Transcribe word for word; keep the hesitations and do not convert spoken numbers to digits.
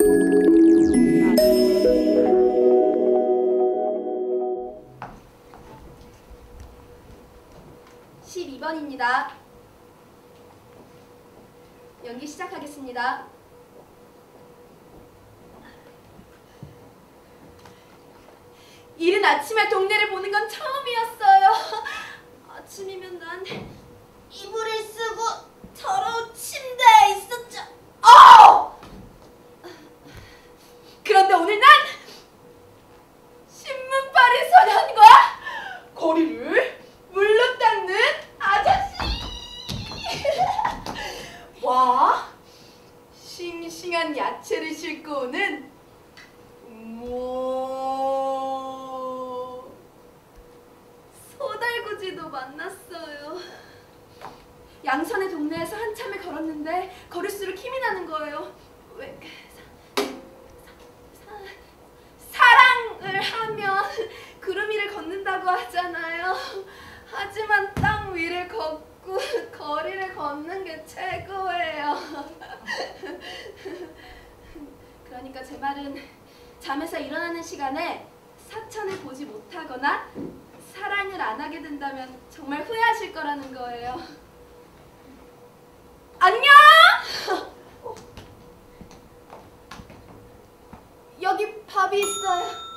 십이 번입니다. 연기 시작하겠습니다. 이른 아침에 동네를 보는 건 처음이었어요. 아침이면 난 이불을 쓰고 더러운 침대에 있었죠. 어! 그런데 오늘 난 신문팔이 소년과 거리를 물로 닦는 아저씨! 와, 싱싱한 야채를 싣고 오는 뭐 소달구지도 만났어요. 양산의 동네에서 한참을 걸었는데 걸을수록 힘이 나는 거예요. 왜 사, 사, 사랑을 하면 구름 위를 걷는다고 하잖아요. 하지만 땅 위를 걷고 거리를 걷는 게 최고예요. 그러니까 제 말은 잠에서 일어나는 시간에 사천을 보지 못하거나 사랑을 안 하게 된다면 정말 후회하실 거라는 거예요. 안녕! 여기 밥이 있어요.